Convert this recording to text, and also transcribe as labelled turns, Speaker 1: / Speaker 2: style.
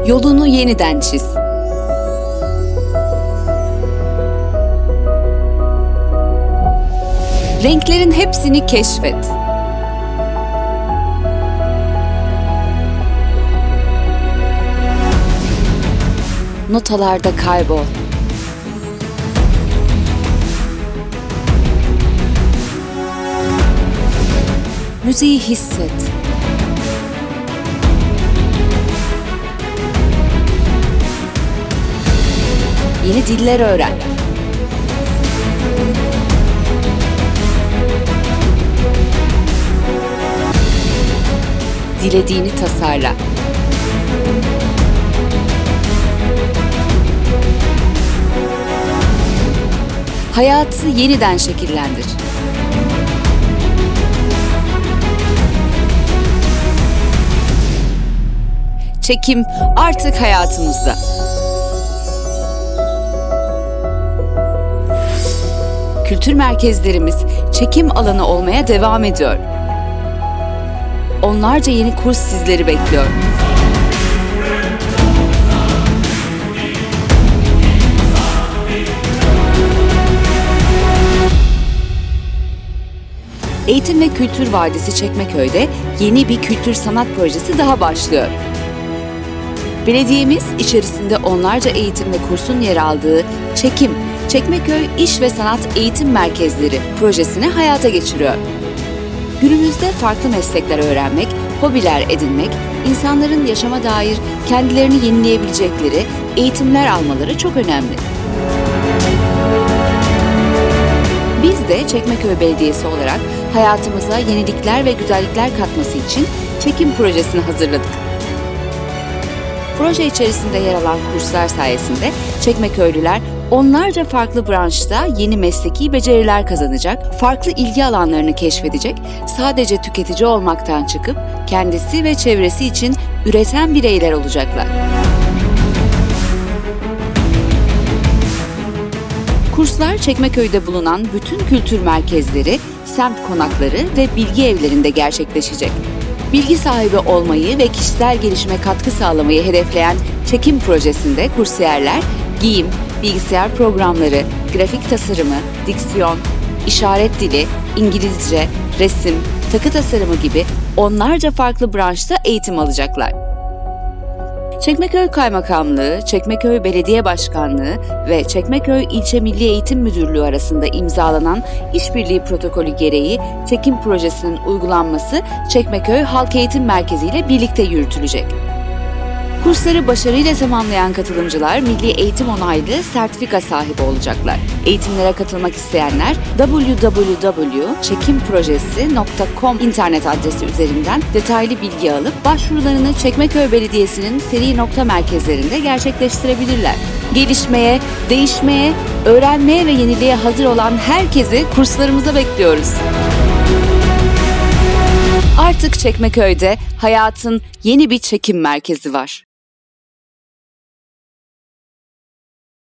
Speaker 1: Yolunu yeniden çiz. Renklerin hepsini keşfet. Notalarda kaybol. Müziği hisset. Yeni diller öğren. Dilediğini tasarla. Hayatı yeniden şekillendir. Çekim artık hayatımızda. Kültür merkezlerimiz çekim alanı olmaya devam ediyor. Onlarca yeni kurs sizleri bekliyor. Eğitim ve Kültür Vadisi Çekmeköy'de yeni bir kültür sanat projesi daha başlıyor. Belediyemiz içerisinde onlarca eğitim ve kursun yer aldığı Çekmeköy İş ve Sanat Eğitim Merkezleri projesini hayata geçiriyor. Günümüzde farklı meslekler öğrenmek, hobiler edinmek, insanların yaşama dair kendilerini yenileyebilecekleri eğitimler almaları çok önemli. Biz de Çekmeköy Belediyesi olarak hayatımıza yenilikler ve güzellikler katması için çekim projesini hazırladık. Proje içerisinde yer alan kurslar sayesinde Çekmeköylüler onlarca farklı branşta yeni mesleki beceriler kazanacak, farklı ilgi alanlarını keşfedecek, sadece tüketici olmaktan çıkıp kendisi ve çevresi için üreten bireyler olacaklar. Kurslar Çekmeköy'de bulunan bütün kültür merkezleri, semt konakları ve bilgi evlerinde gerçekleşecek. Bilgi sahibi olmayı ve kişisel gelişime katkı sağlamayı hedefleyen çekim projesinde kursiyerler, giyim, bilgisayar programları, grafik tasarımı, diksiyon, işaret dili, İngilizce, resim, takı tasarımı gibi onlarca farklı branşta eğitim alacaklar. Çekmeköy Kaymakamlığı, Çekmeköy Belediye Başkanlığı ve Çekmeköy İlçe Milli Eğitim Müdürlüğü arasında imzalanan işbirliği protokolü gereği çekim projesinin uygulanması Çekmeköy Halk Eğitim Merkezi ile birlikte yürütülecek. Kursları başarıyla tamamlayan katılımcılar milli eğitim onaylı sertifika sahibi olacaklar. Eğitimlere katılmak isteyenler www.çekimprojesi.com internet adresi üzerinden detaylı bilgi alıp başvurularını Çekmeköy Belediyesi'nin seri nokta merkezlerinde gerçekleştirebilirler. Gelişmeye, değişmeye, öğrenmeye ve yeniliğe hazır olan herkesi kurslarımıza bekliyoruz. Artık Çekmeköy'de hayatın yeni bir çekim merkezi var.